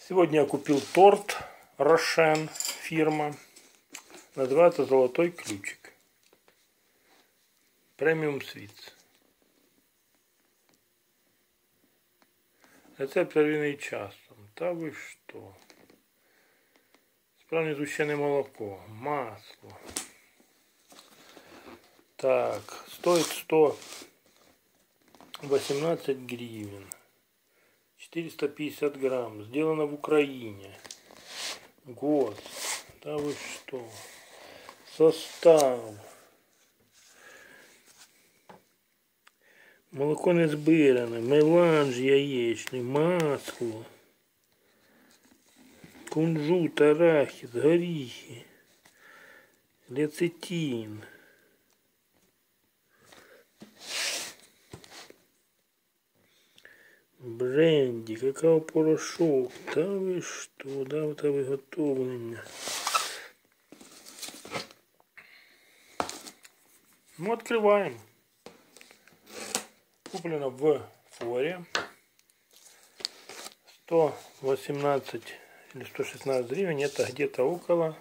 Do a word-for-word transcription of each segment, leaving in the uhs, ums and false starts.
Сегодня я купил торт Рошен, фирма. Называется «Золотой ключик». Премиум Свитс. Рецепт первинний часом. Та ви що? Справжнє згущене молоко, масло. Так, стоит сто восемнадцать гривен. четыреста пятьдесят грамм. Сделано в Украине. Год. Да вы что? Состав. Молоко не збиране, меланж яєчний, масло, кунжут, арахіс, горіхи, лецитин. Бренді, какао-порошок. Та ви що, да, та виготовлення. Ну, открываем. Куплено в форе. сто восемнадцать или сто шестнадцать гривен. Это где-то около,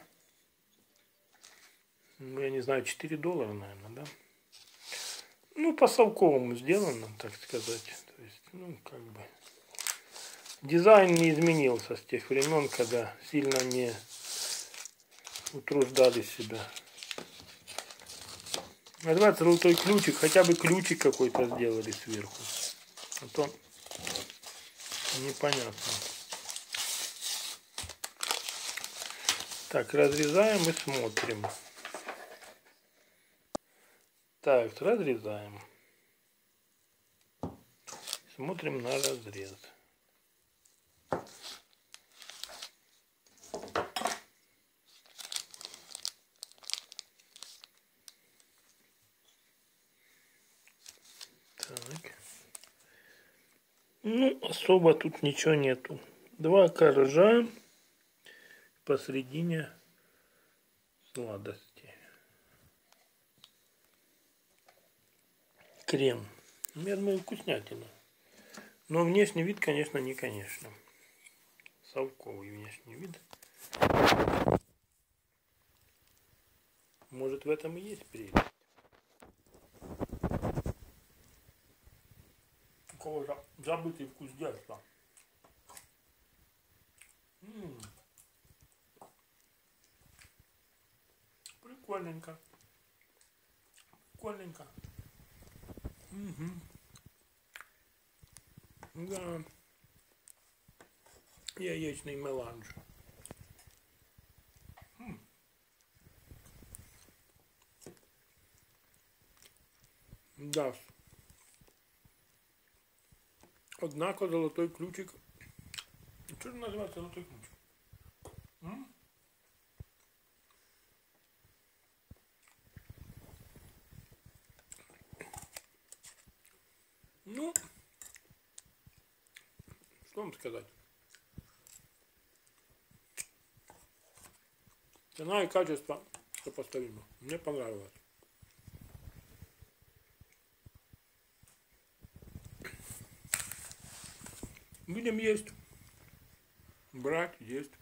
ну, я не знаю, четыре доллара, наверное, да? Ну, по совковому сделано, так сказать. То есть, ну, как бы. Дизайн не изменился с тех времен, когда сильно не утруждали себя. Называется «Золотой ключик». Хотя бы ключик какой-то сделали сверху. А то непонятно. Так, разрезаем и смотрим. Так, разрезаем. Смотрим на разрез. Так. Ну, особо тут ничего нету. Два коржа, посередине сладости. Крем. Я думаю, вкуснятина. Но внешний вид, конечно, не конечно. Совковый внешний вид. Может, в этом и есть прелесть. Какого же забытый вкус детства. М-м. Прикольненько. Прикольненько. Угу. Да. Яєчний меланж. М. Да. Однако золотой ключик. Что же называется золотой ключик? М? Ну, что вам сказать? Цена и качество сопоставимо. Мне понравилось. Будем есть. Брать, есть.